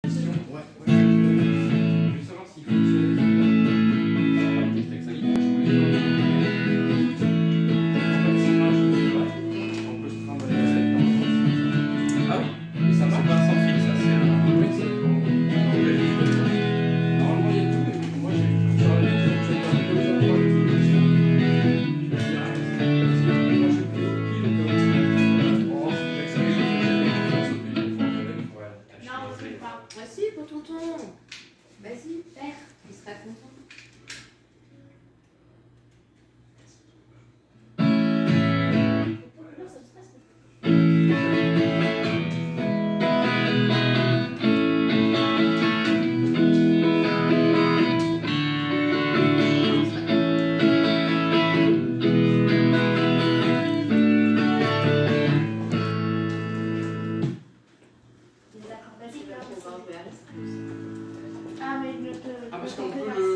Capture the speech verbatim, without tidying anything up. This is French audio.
question. Ouais, ouais. Je veux savoir s'il fonctionne. Alors, on va tester avec ça. Il faut que je voulais. En fait, ça marche, on peut se trimballer avec dans le sens. Ah oui, mais ça marche pas sans fil, ça c'est un. Oui, c'est pour. Normalement, il y a tout, mais moi j'ai. Sur la ligne, je ne sais pas de quoi je vois. Vas-y, pour tonton. Vas-y, père. Il sera content. Non, ça se passe. Ah, mais ne te... Ah, parce qu'on peut le.